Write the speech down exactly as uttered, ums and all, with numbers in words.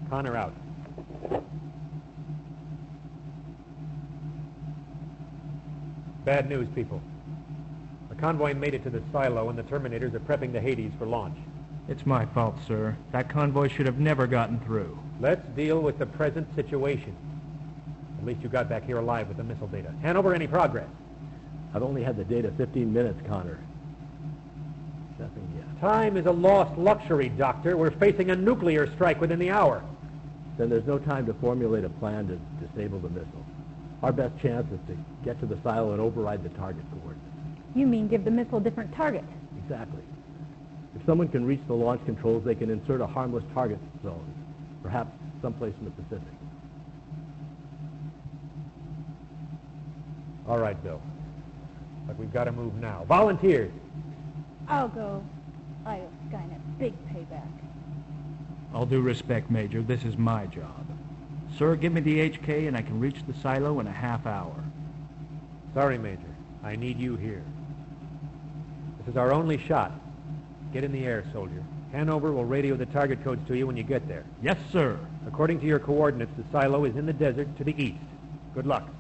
Connor out. Bad news, people. The convoy made it to the silo, and the Terminators are prepping the Hades for launch. It's my fault, sir. That convoy should have never gotten through. Let's deal with the present situation. At least you got back here alive with the missile data. Hanover, any progress? I've only had the data fifteen minutes, Connor. Nothing yet. Time is a lost luxury, Doctor. We're facing a nuclear strike within the hour. Then there's no time to formulate a plan to disable the missile. Our best chance is to get to the silo and override the target coordinates. You mean give the missile a different target? Exactly. If someone can reach the launch controls, they can insert a harmless target zone, perhaps someplace in the Pacific. All right, Bill. But we've got to move now. Volunteers! I'll go. I owe Skynet big payback. All due respect, Major, this is my job. Sir, give me the H K and I can reach the silo in a half hour. Sorry, Major. I need you here. This is our only shot. Get in the air, soldier. Hanover will radio the target codes to you when you get there. Yes, sir. According to your coordinates, the silo is in the desert to the east. Good luck.